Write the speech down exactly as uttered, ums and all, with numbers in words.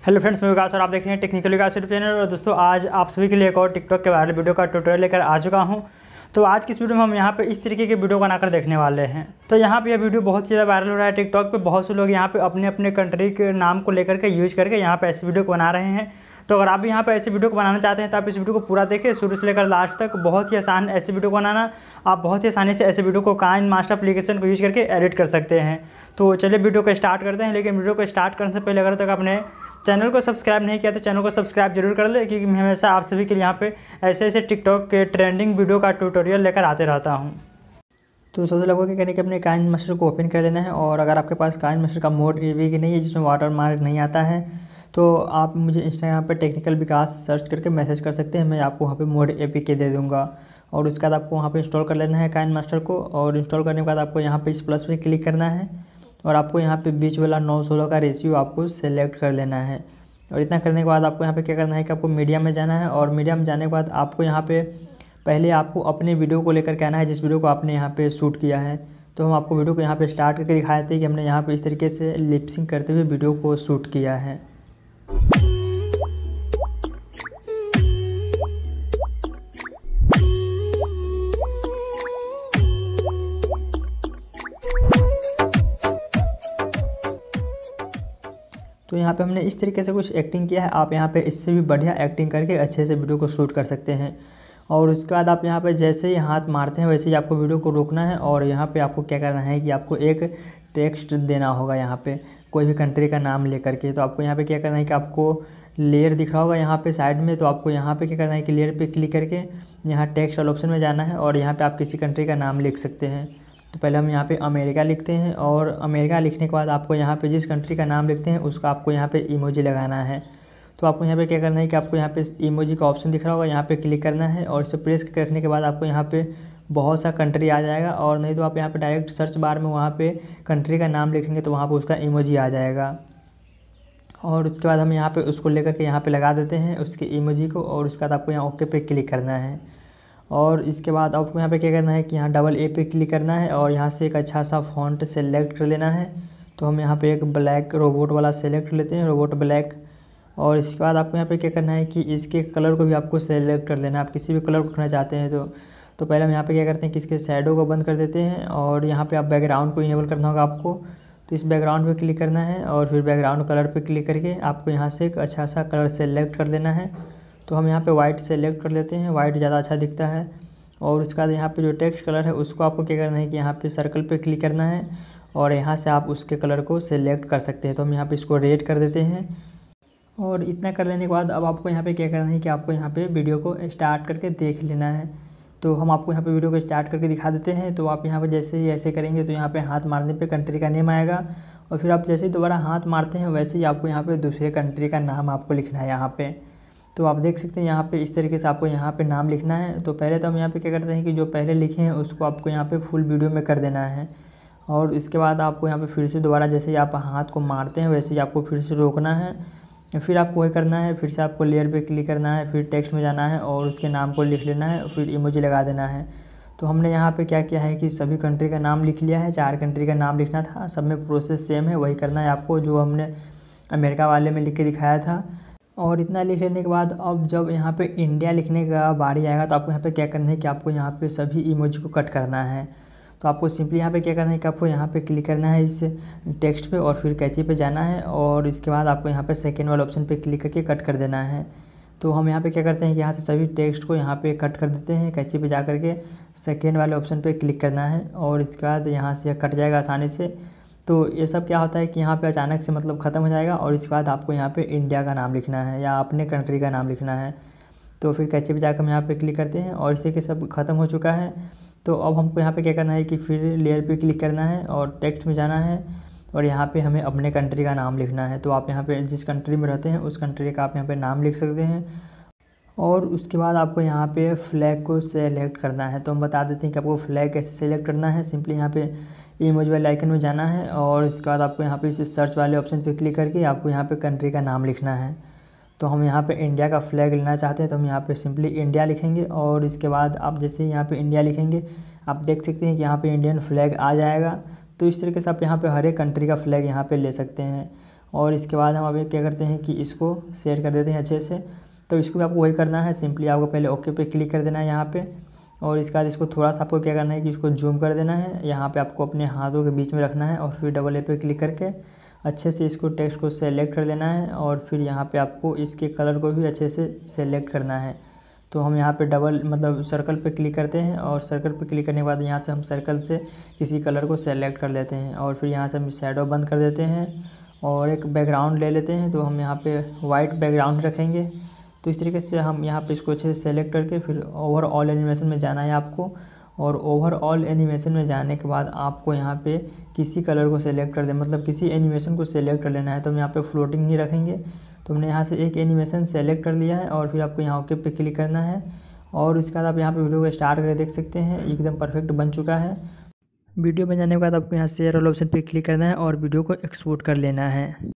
Hello friends, मैं विकास और आप देख रहे हैं टेक्निकल विकास यूट्यूब चैनल। और दोस्तों, आज आप सभी के लिए एक और टिकटॉक के वायरल वीडियो का ट्यूटोरियल लेकर आ चुका हूं। तो आज की इस वीडियो में हम यहां पे इस तरीके के वीडियो बनाकर देखने वाले हैं। तो यहां पे यह वीडियो बहुत ज़्यादा वायरल हो रहा है टिकटॉक पे। बहुत से लोग यहां पे अपने अपने कंट्री के नाम को लेकर के यूज करके यहां पे ऐसे वीडियो को बना रहे हैं। तो अगर आप भी यहाँ पे ऐसे वीडियो को बनाना चाहते हैं तो आप इस वीडियो को पूरा देखें शुरू से लेकर लास्ट तक। बहुत ही आसान ऐसे वीडियो को बनाना, आप बहुत ही आसानी से ऐसे वीडियो को काइनमास्टर एप्लीकेशन को यूज करके एडिट कर सकते हैं। तो चलिए वीडियो को स्टार्ट करते हैं। लेकिन वीडियो को स्टार्ट करने से पहले अगर तक आपने चैनल को सब्सक्राइब नहीं किया तो चैनल को सब्सक्राइब जरूर कर ले, क्योंकि मैं हमेशा आप सभी के लिए यहाँ पे ऐसे ऐसे टिकटॉक के ट्रेंडिंग वीडियो का ट्यूटोरियल लेकर आते रहता हूँ। तो सबसे लोगों के कहने कि अपने काइनमास्टर को ओपन कर लेना है। और अगर आपके पास काइनमास्टर का मोड ए वी की नहीं है, जिसमें वाटर मार्क नहीं आता है, तो आप मुझे इंस्टाग्राम पर टेक्निकल विकास सर्च करके मैसेज कर सकते हैं। मैं आपको वहाँ पे मोड ए पी के दे दूँगा। और उसके बाद आपको वहाँ पे इंस्टॉल कर लेना है काइनमास्टर को। और इंस्टॉल करने के बाद आपको यहाँ पे इस प्लस पे क्लिक करना है और आपको यहाँ पे बीच वाला नौ सोलह का रेशियो आपको सेलेक्ट कर लेना है। और इतना करने के बाद आपको यहाँ पे क्या करना है कि आपको मीडिया में जाना है। और मीडिया में जाने के बाद आपको यहाँ पे पहले आपको अपने वीडियो को लेकर के आना है, जिस वीडियो को आपने यहाँ पे शूट किया है। तो हम आपको वीडियो को यहाँ पे स्टार्ट करके दिखाए थे कि हमने यहाँ पे इस तरीके से लिपसिंग करते हुए वीडियो को शूट किया है। तो यहाँ पे हमने इस तरीके से कुछ एक्टिंग किया है। आप यहाँ पे इससे भी बढ़िया एक्टिंग करके अच्छे से वीडियो को शूट कर सकते हैं। और उसके बाद आप यहाँ पे जैसे ही हाथ मारते हैं वैसे ही आपको वीडियो को रोकना है। और यहाँ पे आपको क्या करना है कि आपको एक टेक्स्ट देना होगा यहाँ पे कोई भी कंट्री का नाम लेकर के। तो आपको यहाँ पे क्या करना है कि आपको लेयर दिख रहा होगा यहाँ पे साइड में। तो आपको यहाँ पे क्या करना है कि लेयर पे क्लिक करके यहाँ टेक्स्ट वाले ऑप्शन में जाना है। और यहाँ पे आप किसी कंट्री का नाम लिख सकते हैं। तो पहले हम यहाँ पे अमेरिका लिखते हैं। और अमेरिका लिखने के बाद आपको यहाँ पे जिस कंट्री का नाम लिखते हैं उसका आपको यहाँ पे इमोजी लगाना है। तो आपको यहाँ पे क्या करना है कि आपको यहाँ पे इमोजी का ऑप्शन दिख रहा होगा, यहाँ पे क्लिक करना है। और इसे प्रेस करके रखने के बाद आपको यहाँ पे बहुत सा कंट्री आ जाएगा। और नहीं तो आप यहाँ पे डायरेक्ट सर्च बार में वहाँ पे कंट्री का नाम लिखेंगे तो वहाँ पर उसका इमोजी आ जाएगा। और उसके बाद हम यहाँ पर उसको लेकर के यहाँ पर लगा देते हैं उसके इमोजी को। और उसके बाद आपको यहाँ ओके पे क्लिक करना है। और इसके बाद आपको यहाँ पे क्या करना है कि यहाँ डबल ए पे क्लिक करना है। और यहाँ से एक अच्छा सा फॉन्ट सेलेक्ट कर लेना है। तो हम यहाँ पे एक ब्लैक रोबोट वाला सेलेक्ट कर लेते हैं, रोबोट ब्लैक। और इसके बाद आपको यहाँ पे क्या करना है कि इसके कलर को भी आपको सेलेक्ट कर लेना है। आप किसी भी कलर को रखना चाहते हैं तो तो पहले हम यहाँ पे क्या करते हैं कि इसके शैडो को बंद कर देते हैं। और यहाँ पे आप बैकग्राउंड को इनेबल करना होगा आपको। तो इस बैकग्राउंड पे क्लिक करना है और फिर बैकग्राउंड कलर पे क्लिक करके आपको यहाँ से एक अच्छा सा कलर सेलेक्ट कर लेना है। तो हम यहाँ पे वाइट सेलेक्ट कर लेते हैं, वाइट ज़्यादा अच्छा दिखता है। और उसके बाद यहाँ पे जो टेक्स्ट कलर है उसको आपको क्या करना है कि यहाँ पे सर्कल पे क्लिक करना है। और यहाँ से आप उसके कलर को सेलेक्ट कर सकते हैं। तो हम यहाँ पे इसको रेड कर देते हैं। और इतना कर लेने के बाद अब आपको यहाँ पे क्या करना है कि आपको यहाँ पे वीडियो को स्टार्ट करके देख लेना है। तो हम आपको यहाँ पे वीडियो को स्टार्ट करके दिखा देते हैं। तो आप यहाँ पे जैसे ही ऐसे करेंगे तो यहाँ पे हाथ मारने पे कंट्री का नेम आएगा। और फिर आप जैसे ही दोबारा हाथ मारते हैं वैसे ही आपको यहाँ पे दूसरे कंट्री का नाम आपको लिखना है यहाँ पे। तो आप देख सकते हैं यहाँ पे इस तरीके से आपको यहाँ पे नाम लिखना है। तो पहले तो हम यहाँ पे क्या करते हैं कि जो पहले लिखे हैं उसको आपको यहाँ पे फुल वीडियो में कर देना है। और इसके बाद आपको यहाँ पे फिर से दोबारा जैसे ही आप हाथ को मारते हैं वैसे ही आपको फिर से रोकना है। फिर आपको वही करना है, फिर से आपको लेयर पे क्लिक करना है, फिर टेक्स्ट में जाना है और उसके नाम को लिख लेना है, फिर इमोजी लगा देना है। तो हमने यहाँ पे क्या किया है कि सभी कंट्री का नाम लिख लिया है। चार कंट्री का नाम लिखना था, सब में प्रोसेस सेम है, वही करना है आपको जो हमने अमेरिका वाले में लिख के दिखाया था। और इतना लिख लेने के बाद अब जब यहाँ पे इंडिया लिखने का बारी आएगा तो आपको यहाँ पे क्या करना है कि आपको यहाँ पे सभी इमोजी को कट करना है। तो आपको सिंपली यहाँ पे क्या करना है कि आपको यहाँ पे क्लिक करना है इस टेक्स्ट पे और फिर कैंची पे जाना है। और इसके बाद आपको यहाँ पे सेकेंड वाले ऑप्शन पे क्लिक करके कट कर देना है। तो हम यहाँ पे क्या करते हैं कि यहाँ से सभी टेक्स्ट को यहाँ पे कट कर देते हैं। कैंची पे जा करके सेकेंड वाले ऑप्शन पे क्लिक करना है और इसके बाद यहाँ से कट जाएगा आसानी से। तो ये सब क्या होता है कि यहाँ पे अचानक से मतलब ख़त्म हो जाएगा। और इसके बाद आपको यहाँ पे इंडिया का नाम लिखना है या अपने कंट्री का नाम लिखना है। तो फिर कैंची पे जाकर हम यहाँ पे क्लिक करते हैं और इसी के सब ख़त्म हो चुका है। तो अब हमको यहाँ पे क्या करना है कि फिर लेयर पे क्लिक करना है और टेक्स्ट में जाना है। और यहाँ पे हमें अपने कंट्री का नाम लिखना है। तो आप यहाँ पे जिस कंट्री में रहते हैं उस कंट्री का आप यहाँ पे नाम लिख सकते हैं। और उसके बाद आपको यहाँ पे फ्लैग को सेलेक्ट करना है। तो हम बता देते हैं कि आपको फ्लैग कैसे सेलेक्ट करना है। सिंपली यहाँ पे इमोजी वाले आइकन में जाना है और इसके बाद आपको यहाँ पे इस सर्च वाले ऑप्शन पे क्लिक करके आपको यहाँ पे कंट्री का नाम लिखना है। तो हम यहाँ पे इंडिया का फ्लैग लेना चाहते हैं तो हम यहाँ पे सिंपली इंडिया लिखेंगे। और इसके बाद आप जैसे ही यहाँ पे इंडिया लिखेंगे आप देख सकते हैं कि यहाँ पे इंडियन फ्लैग आ जाएगा। तो इस तरीके से आप यहाँ पे हर एक कंट्री का फ्लैग यहाँ पे ले सकते हैं। और इसके बाद हम अभी क्या करते हैं कि इसको सेट कर देते हैं अच्छे से। तो इसको भी आपको वही करना है, सिंपली आपको पहले ओके पे क्लिक कर देना है यहाँ पे, और इसके बाद इसको थोड़ा सा आपको क्या करना है कि इसको जूम कर देना है। यहाँ पे आपको अपने हाथों के बीच में रखना है और फिर डबल ए पे क्लिक करके अच्छे से इसको टेक्स्ट को सेलेक्ट कर लेना है, और फिर यहाँ पे आपको इसके कलर को भी अच्छे से सेलेक्ट करना है। तो हम यहाँ पे डबल मतलब सर्कल पे क्लिक करते हैं, और सर्कल पे क्लिक करने के बाद यहाँ से हम सर्कल से किसी कलर को सेलेक्ट कर लेते हैं, और फिर यहाँ से हम शैडो बंद कर देते हैं और एक बैकग्राउंड ले लेते हैं। तो हम यहाँ पे वाइट बैकग्राउंड रखेंगे। तो इस तरीके से हम यहाँ पे इसको अच्छे से सेलेक्ट करके फिर ओवरऑल एनिमेशन में जाना है आपको, और ओवरऑल एनिमेशन में जाने के बाद आपको यहाँ पे किसी कलर को सेलेक्ट कर दे मतलब किसी एनिमेशन को सेलेक्ट कर लेना है। तो हम यहाँ पे फ्लोटिंग नहीं रखेंगे। तो हमने यहाँ से एक एनिमेशन सेलेक्ट कर लिया है, और फिर आपको यहाँ ओके पे क्लिक करना है, और इसके बाद आप यहाँ पे वीडियो को स्टार्ट करके देख सकते हैं एकदम परफेक्ट बन चुका है। वीडियो बन जाने के बाद आपको यहाँ शेयर वाले ऑप्शन पे क्लिक करना है और वीडियो को एक्सपोर्ट कर लेना है।